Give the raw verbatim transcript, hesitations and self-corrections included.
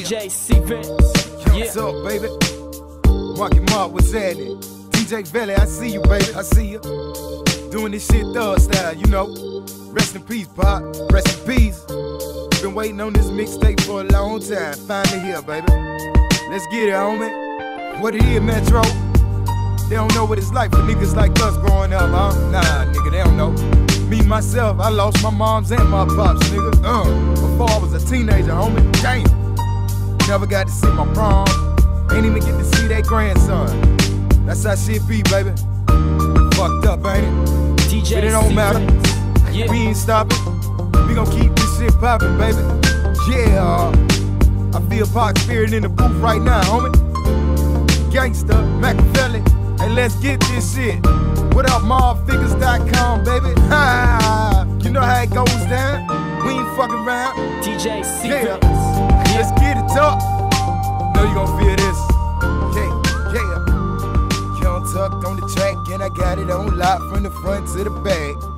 J Secrets. Yeah. What's up, baby? Marky Mark, what's happening? D J Valley, I see you, baby. I see you. Doing this shit thug style, you know. Rest in peace, Pop. Rest in peace. Been waiting on this mixtape for a long time. Finally here, baby. Let's get it, homie. What it is, Metro? They don't know what it's like for niggas like us growing up, huh? Nah, nigga, they don't know. Me, myself, I lost my moms and my pops, nigga. Uh, before I was a teenager, homie. Damn. Never got to see my prom. Ain't even get to see that grandson. That's how shit be, baby. Fucked up, ain't it? D J But it don't matter. Yeah. We ain't stopping. We gon' keep this shit poppin', baby. Yeah. uh, I feel Pac spirit in the booth right now, homie. Gangsta, Machiavelli. Hey, let's get this shit. What up, mob figures dot com, baby? Ha! You know how it goes down. We ain't fucking around. D J Secrets. Yeah. Let's get it up. Know you gon' feel this. Yeah, yeah. Young Tuck on the track, and I got it on lock from the front to the back.